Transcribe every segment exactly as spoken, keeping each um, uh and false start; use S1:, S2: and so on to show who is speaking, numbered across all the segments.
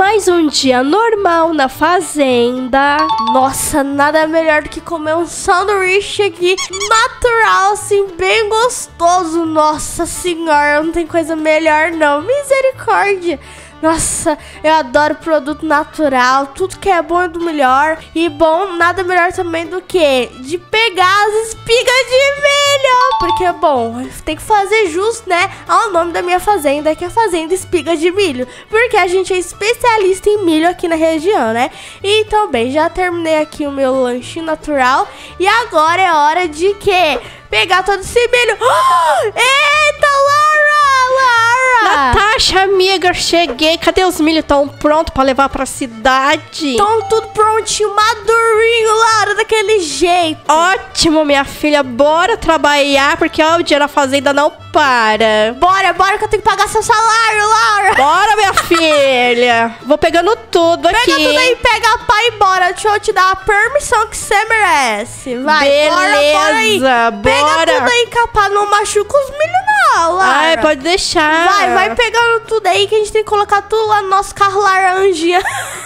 S1: mais um dia normal na fazenda.
S2: Nossa, nada melhor do que comer um sanduíche aqui natural, assim, bem gostoso. Nossa senhora, não tem coisa melhor não. Misericórdia. Nossa, eu adoro produto natural, tudo que é bom é do melhor. E bom, nada melhor também do que de pegar as espigas de milho. Porque, bom, tem que fazer jus, né, ao nome da minha fazenda, que é a Fazenda Espiga de Milho. Porque a gente é especialista em milho aqui na região, né? Então, bem, já terminei aqui o meu lanchinho natural. E agora é hora de quê? Pegar todo esse milho. Oh, eita, Laura! Laura!
S1: Natasha, amiga, cheguei. Cadê os milho? Estão prontos pra levar pra cidade?
S2: Estão tudo prontinho, madurinho, Laura, daquele jeito.
S1: Ótimo, minha filha. Bora trabalhar, porque ó, o dia na fazenda não para.
S2: Bora, bora que eu tenho que pagar seu salário, Laura.
S1: Bora, minha filha. Vou pegando tudo
S2: pega
S1: aqui.
S2: Pega tudo aí, pega a pá e bora. Deixa eu te dar a permissão que você merece. Vai,
S1: beleza,
S2: bora, bora aí.
S1: Bora.
S2: Pega tudo aí, capaz, não machuca os milho não, Laura.
S1: Ai, pode deixar.
S2: Vai, vai pegando tudo aí que a gente tem que colocar tudo lá no nosso carro laranjinha.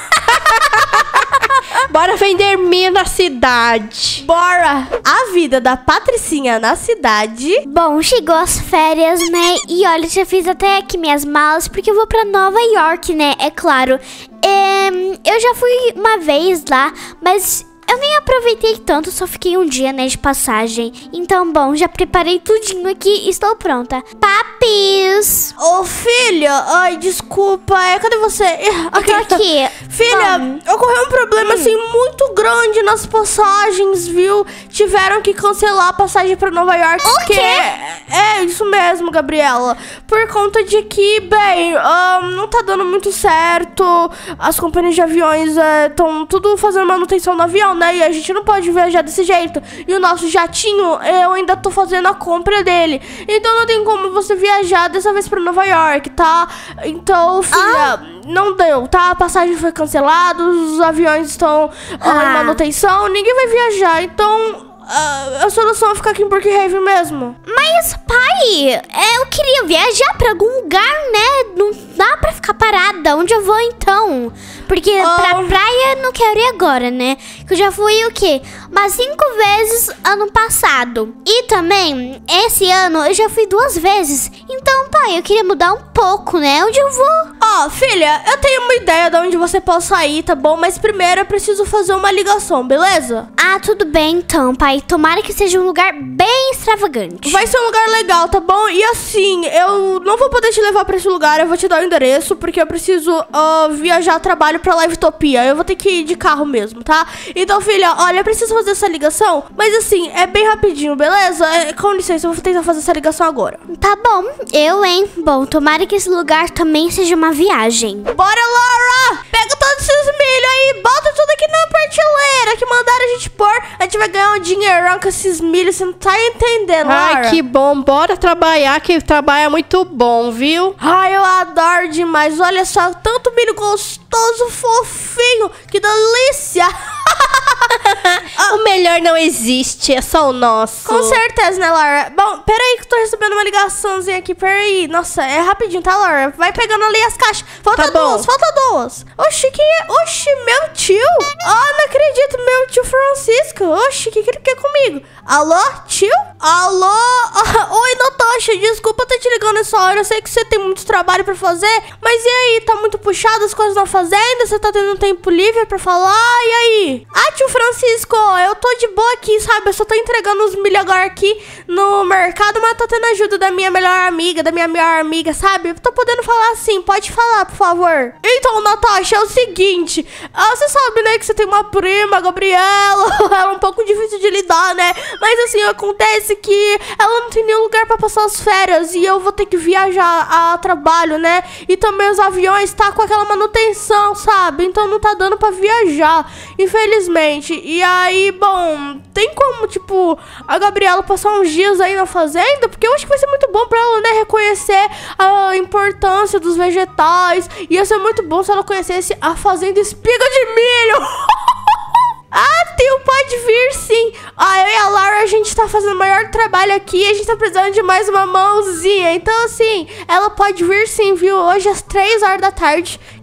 S1: Bora vender milho na cidade.
S2: Bora. A vida da Patricinha na cidade.
S3: Bom, chegou as férias, né? E olha, já fiz até aqui minhas malas, porque eu vou pra Nova York, né? É claro. É, eu já fui uma vez lá, mas eu nem aproveitei tanto, só fiquei um dia, né, de passagem. Então, bom, já preparei tudinho aqui e estou pronta. Papis!
S2: Ô, filha! Ai, desculpa, é, cadê você?
S3: Eu tô aqui.
S2: Filha,
S3: Bom.
S2: ocorreu um problema, hum. assim, muito grande nas passagens, viu? Tiveram que cancelar a passagem pra Nova York.
S3: O quê?
S2: É, isso mesmo, Gabriela. Por conta de que, bem, um, não tá dando muito certo. As companhias de aviões estão é, tudo fazendo manutenção no avião, né? E a gente não pode viajar desse jeito. E o nosso jatinho, eu ainda tô fazendo a compra dele. Então não tem como você viajar dessa vez pra Nova York, tá? Então, filha, ah. não deu, tá? A passagem foi cancelada, os aviões estão ah. em manutenção, ninguém vai viajar. Então, a, a solução é ficar aqui em Brookhaven mesmo.
S3: Mas, pai, eu queria viajar pra algum lugar, né? Não dá pra ficar parada. Onde eu vou, então? Porque oh. pra praia eu não quero ir agora, né? Que eu já fui o quê? Umas cinco vezes ano passado. E também, esse ano eu já fui duas vezes. Então, pai, eu queria mudar um pouco, né? Onde eu vou?
S2: Ó, oh, filha, eu tenho uma ideia de onde você possa ir, tá bom? Mas primeiro eu preciso fazer uma ligação, beleza?
S3: Ah, tudo bem então, pai. Tomara que seja um lugar bem extravagante.
S2: Vai ser um lugar legal, tá bom? E assim, eu não vou poder te levar pra esse lugar. Eu vou te dar o endereço, porque eu preciso uh, viajar a trabalho pra Livetopia. Eu vou ter que ir de carro mesmo, tá? Então, filha, olha, eu preciso fazer essa ligação, mas assim, é bem rapidinho, beleza? É, com licença, eu vou tentar fazer essa ligação agora.
S3: Tá bom, eu, hein? Bom, tomara que esse lugar também seja uma viagem.
S2: Bora, Laura! Pega todos esses milho aí, bota tudo aqui na prateleira que mandaram a gente pôr. A gente vai ganhar um dinheirão com esses milhos, você não tá entendendo, Laura?
S1: Ai, que bom, bora trabalhar, que trabalho é muito bom, viu?
S2: Ai, eu adoro demais, olha só, tanto milho gostoso, fofinho, que delícia!
S1: O melhor não existe, é só o nosso.
S2: Com certeza, né, Laura? Bom, peraí que eu tô recebendo uma ligaçãozinha aqui, peraí. Nossa, é rapidinho, tá, Laura? Vai pegando ali as caixas. Falta
S1: tá
S2: duas, falta duas. Oxi, que é? Oxi, meu tio. Ah, não acredito, meu tio Francisco. Oxi, o que, que ele quer comigo? Alô, tio? Alô? Ah, oi, Natasha, desculpa eu tô te ligando nessa hora. Eu sei que você tem muito trabalho pra fazer, mas e aí? Tá muito puxado as coisas na fazenda? Você tá tendo tempo livre pra falar? E aí? Ah, tio Francisco, eu tô de boa aqui, sabe? Eu só tô entregando os milho agora aqui no mercado, mas tô tendo ajuda da minha melhor amiga, da minha melhor amiga, sabe? Eu tô podendo falar assim, pode falar, por favor. Então, Natasha, é o seguinte, ah, você sabe, né, que você tem uma prima, Gabriela, ela é um pouco difícil de lidar, né? Mas assim, acontece que ela não tem nenhum lugar pra passar as férias e eu vou ter que viajar a trabalho, né? E também os aviões tá com aquela manutenção, sabe? Então não tá dando pra viajar, infelizmente. E aí, bom, tem como, tipo, a Gabriela passar uns dias aí na fazenda? Porque eu acho que vai ser muito bom pra ela, né, reconhecer a importância dos vegetais. Ia ser muito bom se ela conhecesse a Fazenda Espiga de Milho. Ah, tio, pode vir sim. Ah, eu e a Laura, a gente tá fazendo o maior trabalho aqui. A gente tá precisando de mais uma mãozinha. Então, assim, ela pode vir sim, viu? Hoje às três horas da tarde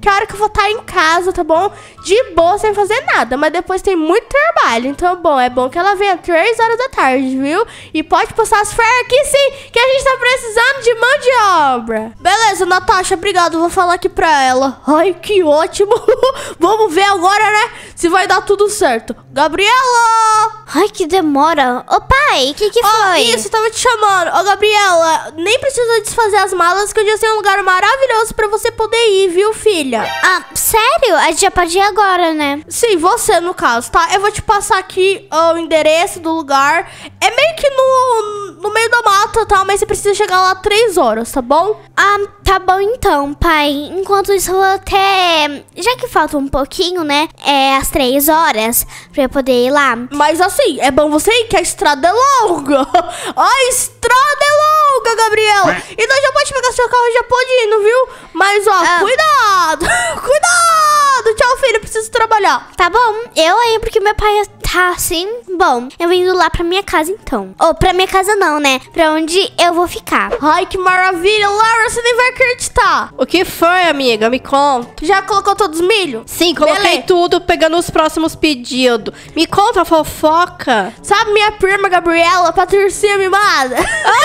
S2: que é a hora que eu vou estar em casa, tá bom? De boa, sem fazer nada. Mas depois tem muito trabalho. Então, bom, é bom que ela venha três horas da tarde, viu? E pode passar as férias aqui sim, que a gente tá precisando de mão de obra. Beleza, Natasha, obrigado. Vou falar aqui pra ela. Ai, que ótimo. Vamos ver agora, né? Se vai dar tudo certo. Gabriela!
S3: Ai, que demora. Ô, pai, o que que
S2: Ó,
S3: foi?
S2: isso, tava te chamando. Ô, Gabriela, nem precisa desfazer as malas, que eu já sei um lugar maravilhoso pra você poder ir, viu, filha?
S3: Ah, sério? A gente já pode ir agora, né?
S2: Sim, você no caso, tá? Eu vou te passar aqui ó, o endereço do lugar. É meio que no, no meio da mata, tá? Mas você precisa chegar lá três horas, tá bom?
S3: Ah, tá bom então, pai. Enquanto isso, eu vou até... Já que falta um pouquinho, né? É às três horas pra eu poder ir lá.
S2: Mas assim, é bom você ir, que a estrada é longa. A estrada é longa, Gabriela. Então já pode pegar seu carro e já pode ir, não viu? Mas ó,
S3: Ah.
S2: cuidado. Cuidado. Tchau, filho, eu preciso trabalhar.
S3: Tá bom, eu aí, porque meu pai tá assim. Bom, eu vou indo lá pra minha casa então. Ou pra minha casa não, né? Pra onde eu vou ficar.
S2: Ai, que maravilha. Laura, você nem vai acreditar.
S1: O que foi, amiga? Me conta.
S2: Já colocou todos os milho?
S1: Sim, coloquei
S2: Beleza.
S1: tudo, pegando os próximos pedidos. Me conta a fofoca.
S2: Sabe minha prima Gabriela, Patricinha mimada?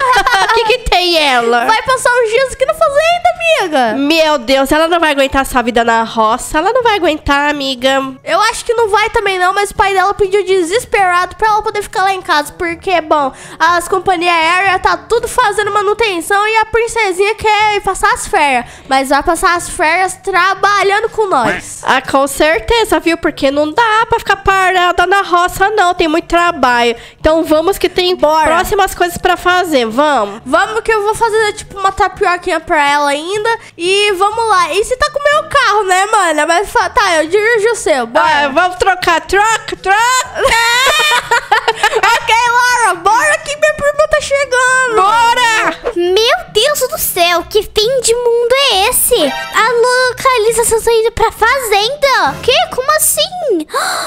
S1: O que que tem ela?
S2: Vai passar uns dias aqui na fazenda, amiga.
S1: Meu Deus, ela não vai aguentar essa vida na roça. Ela não vai aguentar, amiga.
S2: Eu acho que não vai também não, mas o pai dela pediu desesperado pra ela poder ficar lá em casa. Porque, bom, as companhias aéreas tá tudo fazendo manutenção e a princesinha quer ir passar as férias. Mas vai passar as férias trabalhando com nós.
S1: Ah, com certeza, viu? Porque não dá pra ficar parada na roça, não. Tem muito trabalho. Então vamos que tem
S2: Bora.
S1: próximas coisas pra fazer. Vamos.
S2: Vamos que eu vou fazer, tipo, uma tapioquinha pra ela ainda. E vamos lá. E você tá com o meu carro, né, mana? Mas fa- tá, eu dirijo o seu. Bora.
S1: Ah, vamos trocar. Troca, troca.
S2: Ok, Laura, bora que minha prima tá chegando.
S1: Bora!
S3: Meu Deus do céu, que fim de mundo é esse? A localização tá indo pra fazenda. Que? Como assim?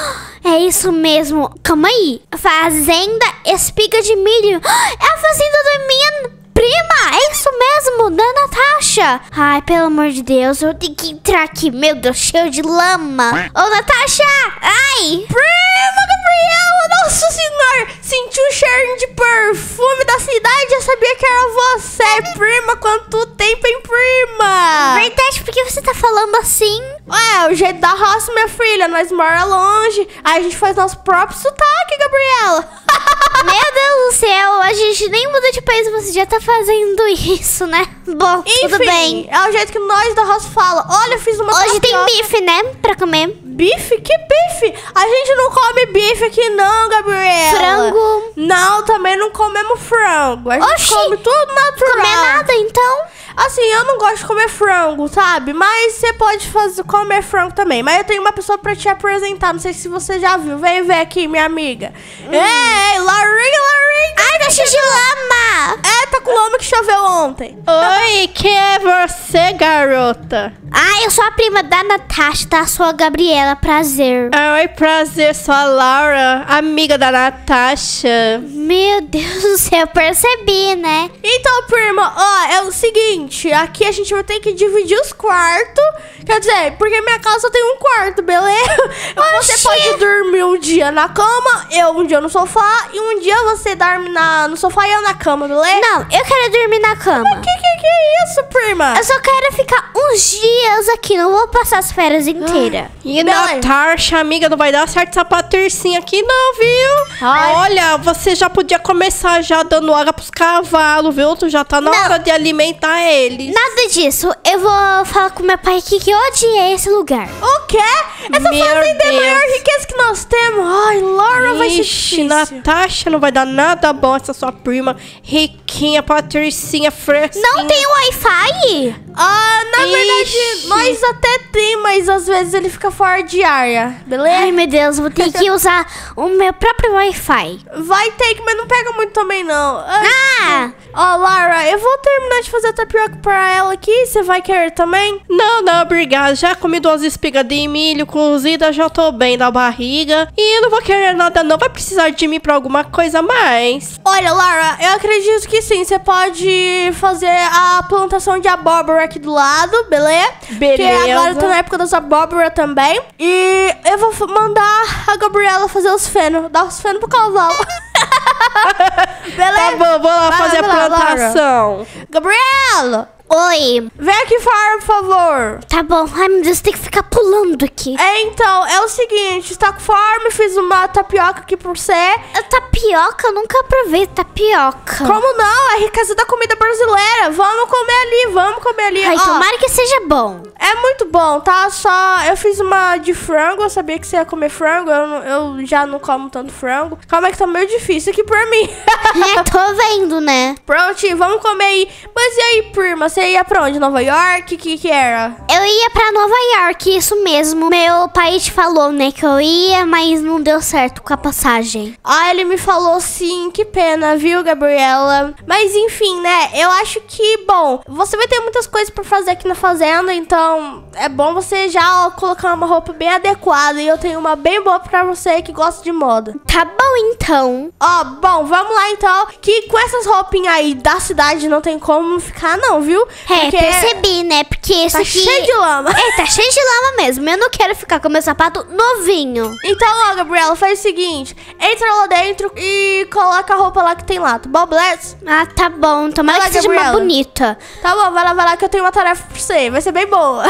S3: É isso mesmo. Calma aí. Fazenda Espiga de Milho. É a fazenda da minha prima. É isso mesmo, da Natasha. Ai, pelo amor de Deus, eu tenho que entrar aqui. Meu Deus, cheio de lama. Ô, Natasha. Ai.
S2: Prima Gabriela, nossa senhora, senti um cheiro de perfume da cidade. Eu sabia que era você, prima. Quanto tempo, hein, prima?
S3: Verdade, por que você tá falando assim?
S2: É, o jeito da roça, minha filha. Nós mora longe. Aí a gente faz nosso próprio sotaque, Gabriela.
S3: Meu Deus do céu, a gente nem muda de país, você já tá fazendo isso, né? Bom,
S2: Enfim,
S3: tudo bem.
S2: é o jeito que nós da roça fala. Olha, eu fiz uma
S3: Hoje tem
S2: tapioca.
S3: bife, né? Pra comer.
S2: Bife? Que bife? A gente não come bife aqui não, Gabriela.
S3: Frango.
S2: Não, também não comemos frango. A gente
S3: Oxi,
S2: come tudo natural.
S3: Comer nada, então?
S2: Assim, eu não gosto de comer frango, sabe? Mas você pode fazer, comer frango também. Mas eu tenho uma pessoa pra te apresentar. Não sei se você já viu. Vem ver aqui, minha amiga.
S3: Hum.
S2: Ei, Larinha, Larinha.
S3: Ai, tá cheio de lama.
S2: É, tá com lama que choveu ontem.
S1: Oi, quem é você, garota?
S3: Ah, eu sou a prima da Natasha, tá? Sou a Gabriela, prazer.
S1: Oi, prazer, sou a Laura, amiga da Natasha.
S3: Meu Deus do céu, eu percebi, né?
S2: Então, prima, ó, é o seguinte. Aqui a gente vai ter que dividir os quartos. Quer dizer, porque minha casa só tem um quarto, beleza? Você
S3: Oxi.
S2: pode dormir um dia na cama, eu um dia no sofá. E um dia você dorme na, no sofá e eu na cama, beleza?
S3: Não, eu quero dormir na cama.
S2: Que que, que é isso, prima?
S3: Eu só quero ficar uns dias aqui, não vou passar as férias inteiras.
S1: E
S2: Beleza.
S1: Natasha, amiga, não vai dar certo essa patricinha aqui não, viu?
S2: Ai.
S1: Olha, você já podia começar já dando água pros cavalos, viu? Tu já tá na
S3: Não.
S1: hora de alimentar eles.
S3: Nada disso, eu vou falar com meu pai aqui que eu odiei esse lugar.
S2: O quê? Essa
S1: Meu
S2: fazenda é a maior
S1: Deus.
S2: riqueza que nós temos. Ai, Laura, vai ser
S1: Ixi,
S2: difícil.
S1: Natasha, não vai dar nada bom essa sua prima riquinha, patricinha, fresquinha.
S3: Não tem Wi-Fi?
S2: Ah, na
S1: Ixi.
S2: verdade, nós até tem, mas às vezes ele fica fora de área, beleza?
S3: Ai, meu Deus, vou ter que usar o meu próprio Wi-Fi.
S2: Vai ter que, mas não pega muito também, não. Ai,
S3: Ah!
S2: Ó, Lara, eu vou terminar de fazer a tapioca tapioca pra ela aqui. Você vai querer também?
S1: Não, não, obrigada. Já comi duas espigas de milho cozida, já tô bem da barriga. E eu não vou querer nada não. Vai precisar de mim pra alguma coisa a mais?
S2: Olha, Lara, eu acredito que sim. Você pode fazer a plantação de abóbora aqui do lado, beleza?
S1: Beleza.
S2: Porque agora tá na época das abóbora também. E eu vou mandar a Gabriela fazer os fenos. Dar os fenos pro cavalo. Beleza?
S1: Tá bom, vou lá
S2: Vai,
S1: fazer
S2: vai
S1: a
S2: lá, Lara.
S1: plantação.
S2: Gabriela!
S3: Oi.
S2: Vem aqui fora, por favor.
S3: Tá bom. Ai, meu Deus, tem que ficar pulando aqui.
S2: É, então, é o seguinte, tá com fome, fiz uma tapioca aqui por você.
S3: A tapioca, eu nunca provei tapioca.
S2: Como não? É a riqueza da comida brasileira. Vamos comer ali, vamos comer ali.
S3: Ai,
S2: Ó,
S3: tomara que seja bom.
S2: é muito bom, tá? Só eu fiz uma de frango, eu sabia que você ia comer frango, eu, não- eu já não como tanto frango. Calma que tá meio difícil aqui pra mim.
S3: É, tô vendo, né?
S2: Prontinho, vamos comer aí. Mas e aí, prima, você ia pra onde? Nova York? O que que era?
S3: Eu ia pra Nova York, isso mesmo. Meu pai te falou, né, que eu ia, mas não deu certo com a passagem.
S2: Ah, ele me falou sim, que pena, viu, Gabriela? Mas enfim, né? Eu acho que, bom, você vai ter muitas coisas pra fazer aqui na fazenda, então é bom você já ó, colocar uma roupa bem adequada. E eu tenho uma bem boa pra você que gosta de moda.
S3: Tá bom, então.
S2: Ó, bom, vamos lá então. Que com essas roupinhas aí da cidade não tem como ficar, não, viu?
S3: É, percebi, né? Porque esse
S2: Tá
S3: aqui...
S2: cheio de lama.
S3: É, tá cheio de lama mesmo. Eu não quero ficar com meu sapato novinho.
S2: Então, ó, Gabriela, faz o seguinte: entra lá dentro e coloca a roupa lá que tem lá, tá bom, beleza?
S3: Ah, tá bom. Tomara
S2: Vai lá,
S3: que seja uma
S2: Gabriela.
S3: bonita.
S2: Tá bom, vai lá, vai lá que eu tenho uma tarefa pra você. Vai ser bem boa.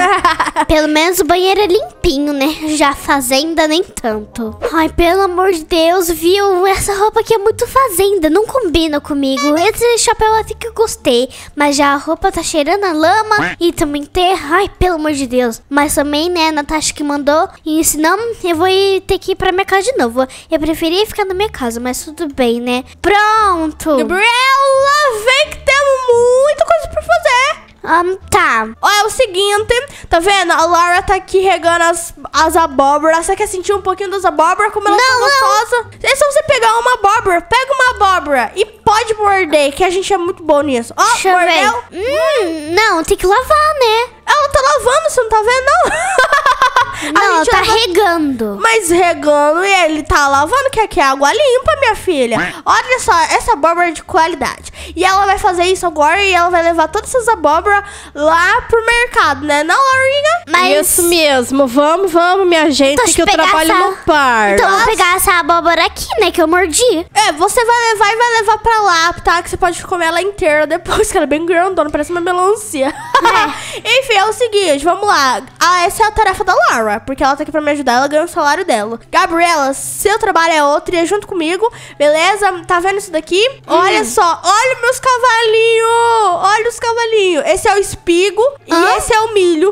S3: Tá. Pelo menos o banheiro é limpinho, né? Já a fazenda nem tanto. Ai, pelo amor de Deus, viu? Essa roupa aqui é muito fazenda. Não combina comigo. Esse chapéu até que eu gostei. Mas já a roupa tá cheirando a lama. E também ter... Ai, pelo amor de Deus. Mas também, né, a Natasha que mandou. E senão eu vou ir- ter que ir pra minha casa de novo. Eu preferia ficar na minha casa, mas tudo bem, né? Pronto.
S2: Gabriela, vem que temos muita coisa pra fazer.
S3: Ah, tá.
S2: Ó, é o seguinte, tá vendo? A Laura tá aqui regando as, as abóboras. Você quer sentir um pouquinho das abóboras? Como elas
S3: Não,
S2: são
S3: não.
S2: gostosas? É só você pegar uma abóbora. Pega uma abóbora e pode morder, que a gente é muito bom nisso. Ó,
S3: Deixa eu
S2: mordeu?
S3: ver. Hum, não, tem que lavar, né?
S2: Ela tá lavando, você não tá vendo, não? A
S3: Não,
S2: gente
S3: tá
S2: lava-
S3: regando.
S2: Mas regando e ele tá lavando, que aqui é água limpa, minha filha. Olha só, essa abóbora é de qualidade. E ela vai fazer isso agora e ela vai levar todas essas abóboras lá pro mercado, né? Não, Laurinha?
S3: Mas...
S1: Isso mesmo, vamos, vamos, minha gente,
S3: Então,
S1: que eu
S3: pegar
S1: trabalho
S3: essa-
S1: no par.
S3: Então, eu vou pegar essa abóbora aqui, né, que eu mordi.
S2: É, você vai levar e vai levar pra lá, tá? Que você pode comer ela inteira depois, que ela é bem grandona, parece uma melancia. Enfim, é o seguinte, vamos lá. Ah, essa é a tarefa da Laura, porque ela tá aqui pra me ajudar, ela ganha o salário dela. Gabriela, seu trabalho é outro e é junto comigo, beleza? Tá vendo isso daqui? Olha só, olha meus cavalinhos! Olha os cavalinhos. Esse é o espigo e
S3: Hã?
S2: esse é o milho.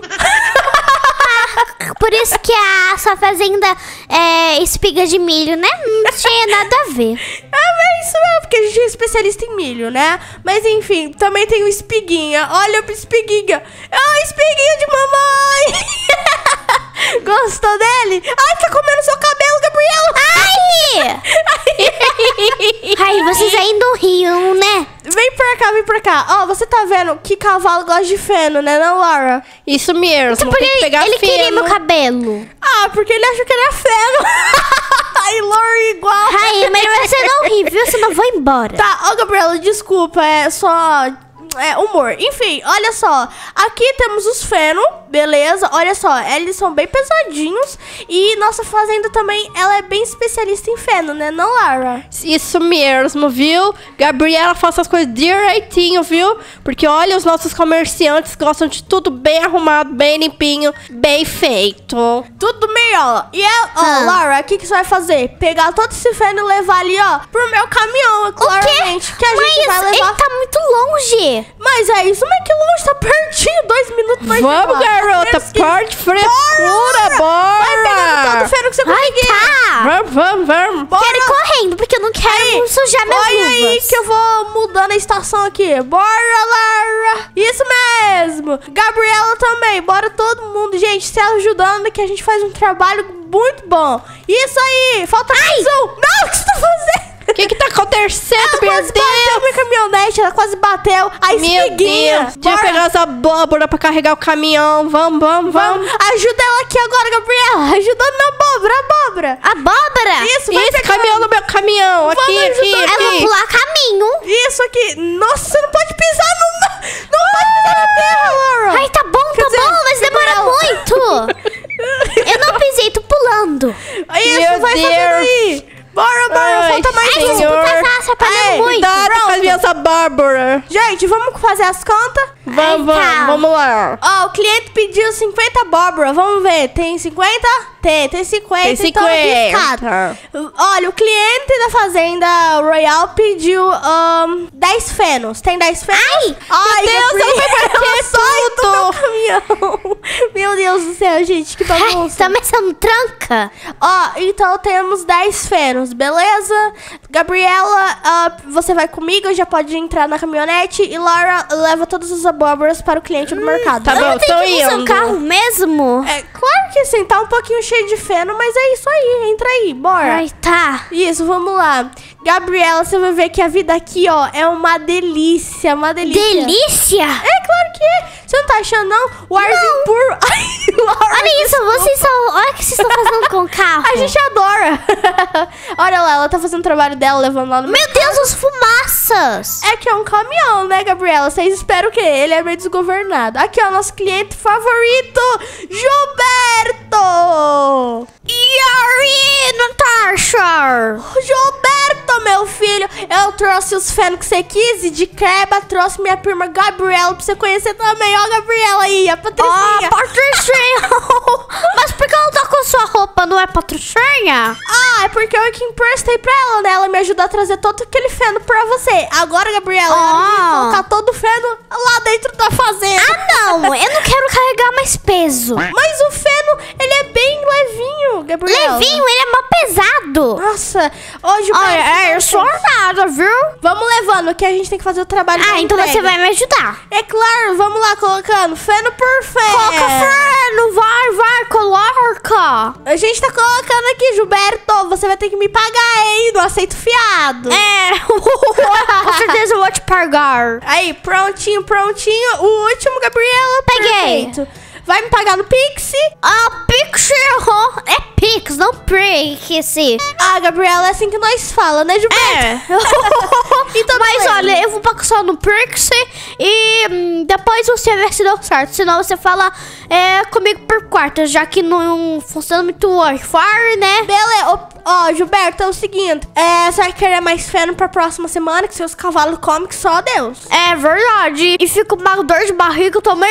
S3: Por isso que a sua fazenda é espiga de milho, né? Não tinha nada a ver.
S2: Ah, mas isso é porque a gente é especialista em milho, né? Mas enfim, também tem o espiguinha. Olha o espiguinha. Ah, espiguinha de mamãe. Gostou dele? Ai, tá comendo seu cabelo, Gabriela.
S3: Ai! Ai, vocês ainda não riam, né?
S2: Vem pra cá, vem pra cá. Ó, você tá vendo que cavalo gosta de feno, né, não, Laura?
S1: Isso mesmo,
S3: Porque
S1: tem que
S3: ele,
S1: pegar
S3: ele queria
S1: feno.
S3: meu cabelo.
S2: Ah, porque ele acha que ele é feno. Ai, Laura, igual.
S3: Ai, é melhor você não rir, viu? Senão eu vou embora.
S2: Tá, ó, Gabriela, desculpa, é só... É, humor. Enfim, olha só. Aqui temos os feno, beleza? Olha só, eles são bem pesadinhos. E nossa fazenda também, ela é bem especialista em feno, né? Não, Lara?
S1: Isso mesmo, viu? Gabriela, faça as coisas direitinho, viu? Porque olha, os nossos comerciantes gostam de tudo bem arrumado, bem limpinho, bem feito.
S2: Tudo melhor. E é, ó,
S3: Ah.
S2: Lara, o que, que você vai fazer? Pegar todo esse feno e levar ali, ó, pro meu caminhão, claramente. Que a gente vai
S3: Mas
S2: levar.
S3: ele tá muito longe.
S2: Mas é isso, mas que longe, tá pertinho, dois minutos nós
S1: Vamos,
S2: chegamos lá.
S1: garota,
S2: Menos que-
S1: parte frescura, bora!
S2: Vai pegando todo o feno que você
S3: Ai,
S2: conseguir.
S3: tá.
S1: Vamos, vamos, vamos.
S2: Bora.
S3: Quero ir correndo, porque eu não quero
S2: Aí,
S3: sujar minhas
S2: olha
S3: luvas.
S2: aí que eu vou mudando a estação aqui. Bora, Lara! Isso mesmo! Gabriela também, bora todo mundo, gente, se ajudando que a gente faz um trabalho muito bom. Isso aí! Falta mais um! Não, o que você tá fazendo?
S1: O que que tá acontecendo,
S2: Ela
S1: meu
S2: quase bateu
S1: Deus?
S2: minha caminhonete, ela quase bateu. A
S1: Meu
S2: espiguinha.
S1: Deus. Deixa eu pegar essa abóbora pra carregar o caminhão. Vamos, vamos, vamos.
S2: Ajuda ela aqui agora, Gabriela. Ajudando na abóbora, abóbora.
S3: Abóbora?
S2: Isso, vai
S1: Isso,
S2: pegar.
S1: caminhão no meu caminhão. Aqui,
S2: Vamos
S1: aqui,
S2: ajudar.
S3: Eu vou
S1: aqui.
S3: pular caminho.
S2: Isso aqui. Nossa, você não pode pisar no... Não pode pisar na terra, Laura.
S3: Ai, tá bom,
S2: Quer
S3: tá
S2: dizer,
S3: bom, mas demora
S2: Gabriela.
S3: muito. Eu não pisei, tô pulando.
S2: Isso,
S1: Meu
S2: vai
S1: Deus.
S2: fazendo aí. Bora, bora,
S1: Ai,
S2: falta mais
S3: Ai,
S2: um.
S3: esse puta tá se atrapalhando
S2: Ai,
S3: muito.
S1: Cuidado com a minha Bárbara.
S2: Gente, vamos fazer as contas?
S1: Vamos,
S3: Ai, tá.
S1: vamos, vamos lá.
S2: Ó, o cliente pediu cinquenta abóbora. Vamos ver. Tem cinquenta? Tem, tem cinquenta.
S1: Tem
S2: Então, arriscado.
S1: cinquenta.
S2: Olha, o cliente da Fazenda Royal pediu ahn, dez fenos. Tem dez fenos?
S3: Ai,
S2: Ai,
S1: meu Deus,
S2: Gabriela,
S1: ela vai bater
S2: sai do
S1: tudo.
S2: meu caminhão. Meu Deus do céu, gente, que
S3: Ai,
S2: bagunça.
S3: tá começando tranca.
S2: Ó, então temos dez fenos, beleza? Gabriela, ah, você vai comigo, já pode entrar na caminhonete. E Laura leva todas as abóboras para o cliente do mercado.
S1: tá
S3: Eu
S1: bom,
S3: não tenho
S1: tô
S3: que usar um
S1: indo.
S3: carro mesmo?
S2: É, claro que sim, tá um pouquinho cheio de feno, mas é isso aí, entra aí, bora.
S3: Ai, tá.
S2: Isso, vamos lá. Gabriela, você vai ver que a vida aqui, ó, é uma delícia, uma delícia.
S3: Delícia.
S2: É claro que é. Você não tá achando, não? O arzinho puro... Ai, Laura,
S3: Olha isso, vocês são... Olha o que vocês estão fazendo com o carro.
S2: a gente adora. Olha lá, ela tá fazendo o trabalho dela, levando lá no...
S3: Meu Deus, as fumaças.
S2: É que é um caminhão, né, Gabriela? Vocês esperam o quê? Ele é meio desgovernado. Aqui, ó, nosso cliente favorito, Gilberto!
S3: E aí, Natasha?
S2: Gilberto, meu filho, eu trouxe os fenos que você quis e de creba trouxe minha prima Gabriela pra você conhecer também. Ó, a Gabriela aí, a Patricinha.
S3: Ah, Patricinha. Mas por que ela tá com sua roupa, não é Patricinha?
S2: Ah, é porque eu que emprestei pra ela, né? Ela me ajudou a trazer todo aquele feno pra você. Agora, Gabriela, ela
S3: Ah.
S2: vai colocar todo o feno lá dentro da fazenda.
S3: Ah, não, eu não quero carregar mais peso.
S2: Mas o feno, ele é bem levinho, Gabriela.
S3: Levinho, ele é mó pesado.
S2: Nossa, hoje
S3: Olha, é, eu sou nada, viu?
S2: Vamos levando, que a gente tem que fazer o trabalho da
S3: Ah, então
S2: entrega.
S3: você vai me ajudar.
S2: É claro, vamos lá, colocando feno por feno.
S3: Coloca feno, vai, vai, coloca.
S2: A gente tá colocando aqui, Gilberto. Você vai ter que me pagar, hein? Não aceito fiado.
S3: É, com certeza eu vou te pagar.
S2: Aí, prontinho, prontinho. O último, Gabriela.
S3: Peguei.
S2: Perfeito. Vai me pagar no Pix?
S3: Ah, Pix, errou. É Pix, não Pix.
S2: Ah, Gabriela, é assim que nós fala, né, Gilberto?
S3: É.
S2: Então,
S3: Mas
S2: beleza.
S3: olha, eu vou passar no Pix e hum, depois você vê se deu certo. Senão você fala é, comigo por quarta, já que não funciona muito o Wi-Fi, né?
S2: Beleza. Ó, ó, Gilberto, é o seguinte. É, você vai querer mais feno pra próxima semana, que seus cavalos comem que só Deus.
S3: É verdade. E fica uma dor de barriga também.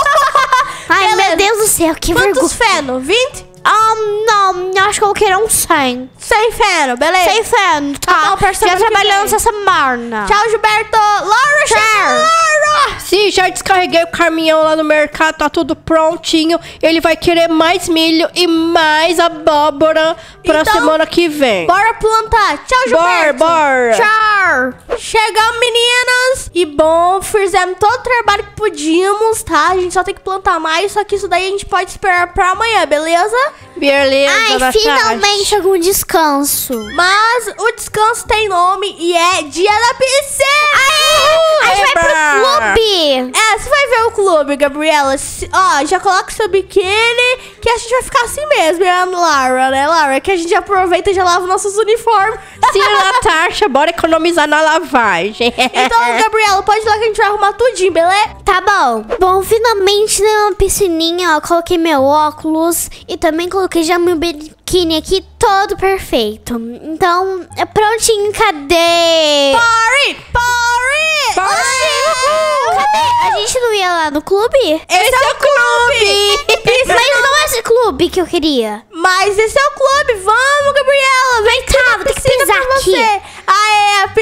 S3: Ai,
S2: Beleza.
S3: meu Deus do céu, que
S2: Quantos
S3: vergonha.
S2: feno? vinte?
S3: Ah, não, acho que eu vou querer um cem.
S2: cem feno, beleza?
S3: Sem feno,
S2: Tá
S3: tá?
S2: bom, pra
S3: Já
S2: semana que
S3: trabalhando
S2: vem.
S3: essa semana.
S2: Tchau, Gilberto. Laura,
S3: Tchau.
S2: chega, Laura.
S1: Sim, já descarreguei o caminhão lá no mercado, tá tudo prontinho. Ele vai querer mais milho e mais abóbora pra
S2: Então,
S1: semana que vem.
S2: Bora plantar. Tchau,
S1: Bora,
S2: Gilberto.
S1: bora.
S3: Tchau.
S2: Chegamos, meninas. E bom, fizemos todo o trabalho que podíamos, tá? A gente só tem que plantar mais, só que isso daí a gente pode esperar pra amanhã, beleza?
S1: Beleza,
S3: Ai,
S1: Natasha.
S3: finalmente algum descanso.
S2: Mas o descanso tem nome e é dia da piscina!
S3: A gente vai
S1: Eba.
S3: pro clube.
S2: É, você vai ver o clube, Gabriela. Se- Ó, já coloca seu biquíni, que a gente vai ficar assim mesmo, é a Laura, né, Laura? Que a gente aproveita e já lava nossos uniformes.
S1: Sim, Natasha, bora economizar na lavagem.
S2: Então, Gabriela, pode ir lá que a gente vai arrumar tudinho, beleza?
S3: Tá bom. Bom, finalmente numa piscininha, ó, coloquei meu óculos e também coloquei já meu biquíni aqui todo perfeito. Então, é prontinho, cadê?
S2: Party! Party!
S1: Party!
S3: Cadê? A gente não ia lá no clube?
S2: Esse é o clube!
S3: Mas não é esse clube que eu queria.
S2: Mas esse é o clube, vamos, Gabriela! Vem cá,
S3: vou ter que
S2: piscina
S3: pisar
S2: pra
S3: aqui.
S2: você. Aê, a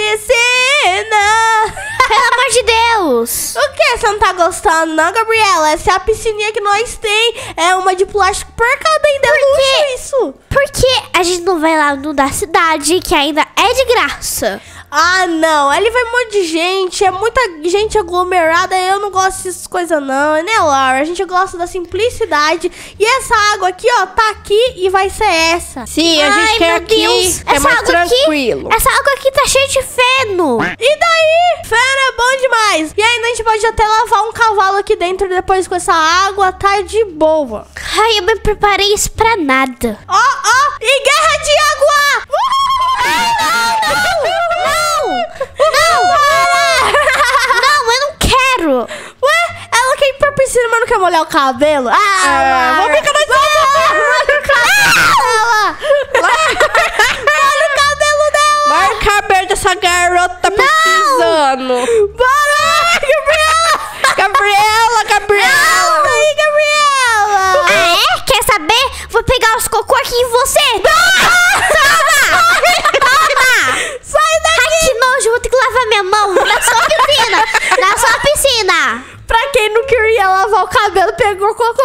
S2: piscina!
S3: Pelo amor de Deus.
S2: O que? Você não tá gostando, não, Gabriela? Essa é a piscininha que nós tem. É uma de plástico por cada ainda. É luxo isso.
S3: Por que a gente não vai lá no da cidade, que ainda é de graça?
S2: Ah, não. Ali vai um monte de gente. É muita gente aglomerada. Eu não gosto dessas coisas, não. Né, Laura? A gente gosta da simplicidade. E essa água aqui, ó, tá aqui e vai ser essa.
S1: Sim, a gente
S3: Ai,
S1: quer
S3: meu
S1: aqui.
S3: Deus.
S1: É
S3: Essa
S1: mais
S3: água aqui-
S1: tranquilo.
S3: Essa água aqui tá cheia de feno.
S2: E daí? Fera é bom demais. E ainda a gente pode até lavar um cavalo aqui dentro depois com essa água. Tá de boa.
S3: Ai, eu me preparei isso pra nada.
S2: Ó, ó. E guerra de água!
S3: Não! Não! Não, eu não quero!
S2: Ué, ela quer ir pra piscina, mas não quer molhar o cabelo? Ah,
S1: Ah,
S2: vamos ficar na Molha o cabelo! Molha o cabelo dela!
S1: Marca o cabelo dessa garota tá precisando.
S2: Bora, Gabriela!
S1: Gabriela, Gabriela.
S2: Aí, Gabriela!
S3: Ah, é? Quer saber? Vou pegar os cocô aqui em você! Toma! Toma!
S2: Sai daqui!
S3: Ai, que nojo! Vou ter que lavar minha mão na sua piscina! Na sua piscina!
S2: Pra quem não queria lavar o cabelo, pegou cocô.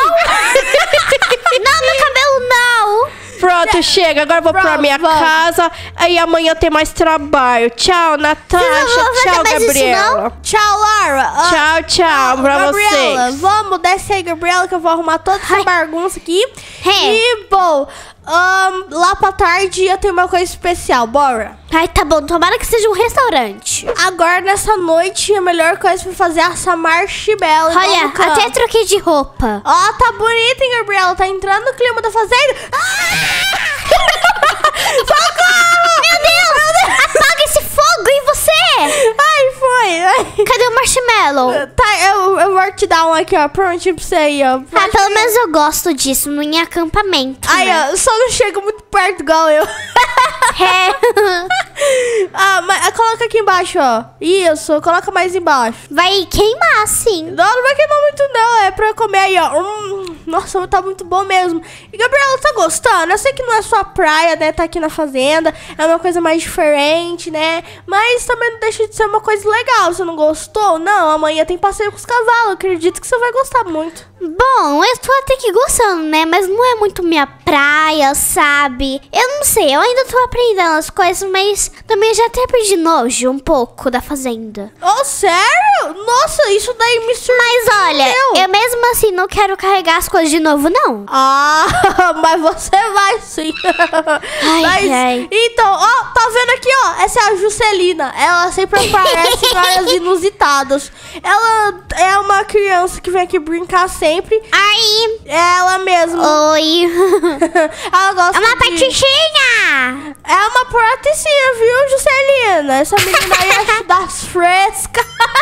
S3: Não, meu cabelo não!
S1: Pronto, chega. Agora eu vou pra
S2: Pronto,
S1: minha
S2: vamos.
S1: casa. Aí amanhã tem mais trabalho. Tchau, Natasha.
S3: Vocês não vão fazer
S1: Tchau,
S3: mais isso,
S1: Gabriela.
S2: Tchau, Laura. Ah,
S1: Tchau, tchau pra
S2: Gabriela,
S1: vocês.
S2: vamos, desce aí, Gabriela, que eu vou arrumar toda essa
S3: Ai.
S2: bagunça aqui.
S3: É.
S2: E, bom, ahn, lá pra tarde eu tenho uma coisa especial, bora.
S3: Ai, tá bom. Tomara que seja um restaurante.
S2: Agora, nessa noite, a melhor coisa pra fazer é assar marshmallow.
S3: Olha,
S2: no campo.
S3: até troquei de roupa.
S2: Ó, tá bonita, hein, Gabriela? Tá entrando no clima da fazenda. Ah! Socorro!
S3: Meu Deus! Apaga esse fogo em você!
S2: Ai, foi. Ai.
S3: Cadê o marshmallow?
S2: Tá, eu, eu vou te dar um aqui, ó, prontinho pra você aí, ó.
S3: Ah, pelo menos eu gosto disso, no em acampamento.
S2: Ai,
S3: né?
S2: ó, só não chega muito perto igual eu.
S3: É.
S2: Ah, mas ah, coloca aqui embaixo, ó. Isso, coloca mais embaixo.
S3: Vai queimar, sim.
S2: Não, não vai queimar muito não, é pra comer aí, ó. Hum, nossa, tá muito bom mesmo. E, Gabriela, tá gostando? Eu sei que não é sua praia, né, tá aqui na fazenda. É uma coisa mais diferente, né? Mas também não deixa de ser uma coisa legal. Você não gostou? Não, amanhã tem passeio com os cavalos. Acredito que você vai gostar muito.
S3: Bom, eu tô até que gostando, né? Mas não é muito minha praia, sabe? Eu não sei, eu ainda tô aprendendo as coisas, mas também já até perdi nojo um pouco da fazenda.
S2: Oh, sério? Nossa, isso daí me surpreendeu.
S3: Mas olha, eu mesmo assim não quero carregar as coisas de novo, não.
S2: Ah, mas você vai sim.
S3: Ai,
S2: Mas,
S3: ai.
S2: então, ó, tá vendo aqui, ó? Essa é a Juscelina. Ela sempre aparece em áreas inusitadas. Ela é uma criança que vem aqui brincar sempre.
S3: Ai,
S2: É ela mesma.
S3: oi.
S2: Ela gosta
S3: É uma
S2: de...
S3: patichinha.
S2: É uma patricinha, viu, Juscelina? Essa menina aí é das frescas.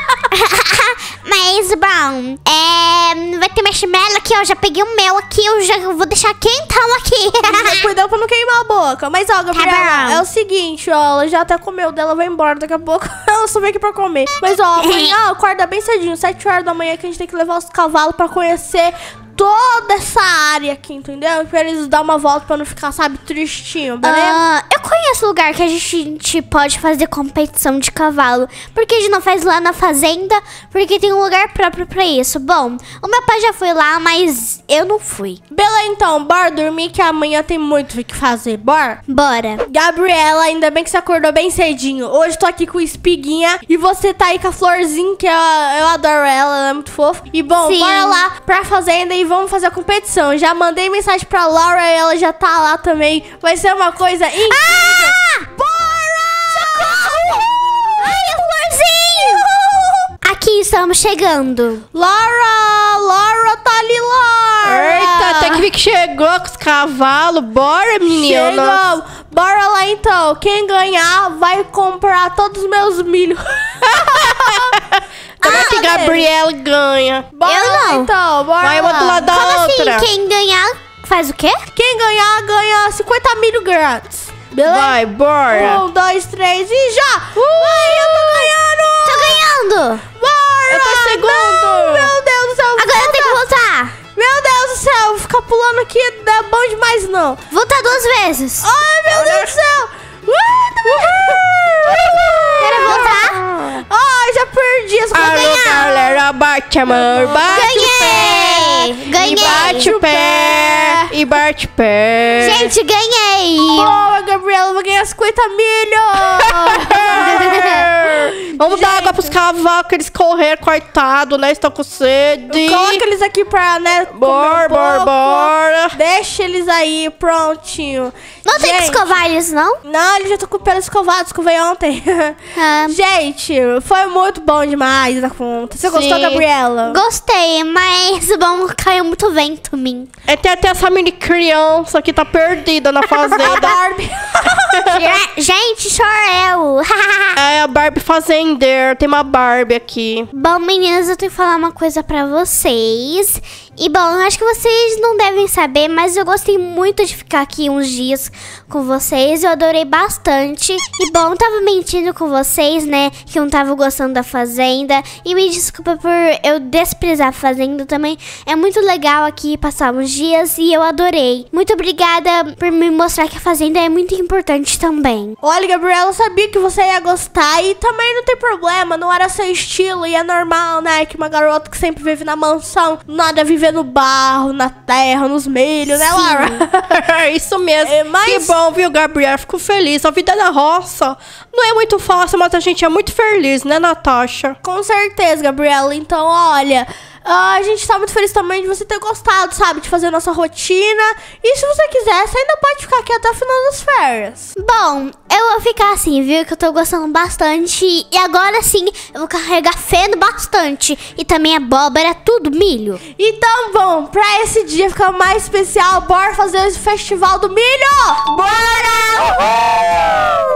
S3: Mas, bom, é, vai ter marshmallow aqui, ó. Já peguei o mel aqui, eu já vou deixar quentão aqui.
S2: Cuidado pra não queimar a boca. Mas, ó, Gabriela,
S3: bom.
S2: é o seguinte, ó. Ela já até comeu dela, vai embora daqui a pouco. Ela só vem aqui pra comer. Mas, ó, amanhã, acorda bem cedinho, sete horas da manhã, que a gente tem que levar os cavalos pra conhecer toda essa área aqui, entendeu? Pra eles dar uma volta pra não ficar, sabe, tristinho, beleza?
S3: Ah, eu conheço lugar que a gente pode fazer competição de cavalo. Por que a gente não faz lá na fazenda? Porque tem um lugar próprio pra isso. Bom, o meu pai já foi lá, mas eu não fui.
S2: Beleza, então, bora dormir que amanhã tem muito o que fazer, bora?
S3: Bora.
S2: Gabriela, ainda bem que você acordou bem cedinho. Hoje tô aqui com o Espiguinha e você tá aí com a Florzinha, que eu, eu adoro ela, ela é muito fofa. E bom,
S3: Sim.
S2: bora lá pra fazenda e vamos fazer a competição. Já mandei mensagem pra Laura e ela já tá lá também. Vai ser uma coisa incrível.
S3: Ah!
S2: Bora!
S3: Socorro! Ai, o florzinho! Aqui estamos chegando.
S2: Laura! Laura, tá ali, Laura!
S1: Eita, até que vi que chegou com os cavalos. Bora, menina.
S2: Chegamos. Bora lá então. Quem ganhar vai comprar todos os meus milhos.
S1: Como é que
S2: Ah,
S1: Gabriela ganha?
S2: Bora
S3: Eu
S2: lá,
S3: não.
S2: então. Bora
S1: Vai uma
S2: lá.
S1: do lado da
S3: Como
S1: outra.
S3: assim? Quem ganhar faz o quê?
S2: Quem ganhar, ganha cinquenta mil grátis. Beleza?
S1: Vai, bora.
S2: Um, dois, três e já! Ai, eu tô ganhando!
S3: Tô ganhando!
S2: Bora!
S1: Eu tô segundo.
S2: Não, meu Deus do céu!
S3: Agora eu tenho que voltar.
S2: Meu Deus do céu! Ficar pulando aqui não é bom demais, não!
S3: Voltar duas vezes.
S2: Ai, meu Deus do céu! Ui, tá
S3: Quero voltar?
S2: Ai, já perdi essa
S1: Alô,
S2: coisa.
S1: galera, bate a mão, bate o pé.
S3: Ganhei!
S1: E bate
S3: Ganhei!
S1: o pé. e Bart perde.
S3: Gente, ganhei.
S2: Boa, Gabriela, eu vou ganhar cinquenta milhões.
S1: Vamos dar água pros cavalos, que eles correram, coitado, né? Estão com sede.
S2: Coloca eles aqui pra, né,
S1: Bora,
S2: comer um
S1: bora,
S2: pouco.
S1: bora.
S2: Deixa eles aí, prontinho.
S3: Não tem que
S2: Gente,
S3: escovar eles, não?
S2: Não, eles já estão com o pelo escovado, escovei ontem.
S3: Ah,
S2: Gente, foi muito bom demais da conta. Você gostou,
S1: Sim.
S2: Gabriela?
S3: gostei, mas bom, caiu muito vento em mim.
S1: É, tem até essa mini criança que tá perdida na
S2: A
S1: fazenda.
S2: Barbie.
S3: Ge- Gente, sou eu.
S1: É a Barbie Fazender. Tem uma Barbie aqui.
S3: Bom, meninas, eu tenho que falar uma coisa pra vocês. E bom, eu acho que vocês não devem saber, mas eu gostei muito de ficar aqui uns dias com vocês. Eu adorei bastante. E bom, eu tava mentindo com vocês, né? Que eu não tava gostando da fazenda. E me desculpa por eu desprezar a fazenda também. É muito legal aqui passar uns dias e eu adorei. Muito obrigada por me mostrar que a fazenda é muito importante também.
S2: Olha, Gabriela, eu sabia que você ia gostar e também não tem problema, não era seu estilo e é normal, né? Que uma garota que sempre vive na mansão, nada viver no barro, na terra, nos milhos, né, Laura?
S1: Isso mesmo.
S2: É, mas-
S1: Que bom, viu, Gabriel? Fico feliz. A vida na roça não é muito fácil, mas a gente é muito feliz, né, Natasha?
S2: Com certeza, Gabriela. Então, olha, a gente tá muito feliz também de você ter gostado, sabe? De fazer a nossa rotina. E se você quiser, você ainda pode ficar aqui até o final das férias.
S3: Bom, eu vou ficar assim, viu? Que eu tô gostando bastante. E agora sim, eu vou carregar feno bastante. E também abóbora, tudo milho.
S2: Então, bom, pra esse dia ficar mais especial, bora fazer esse festival do milho! Bora! Uhul!